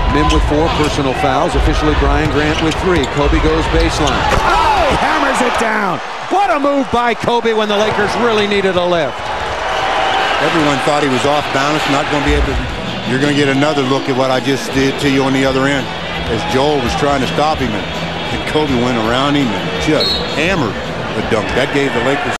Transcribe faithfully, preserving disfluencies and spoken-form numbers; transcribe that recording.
Mim with four personal fouls. Officially Brian Grant with three. Kobe goes baseline. Oh, he hammers it down. What a move by Kobe when the Lakers really needed a lift. Everyone thought he was off balance, not going to be able to. You're going to get another look at what I just did to you on the other end, as Joel was trying to stop him, and, and Kobe went around him and just hammered the dunk. That gave the Lakers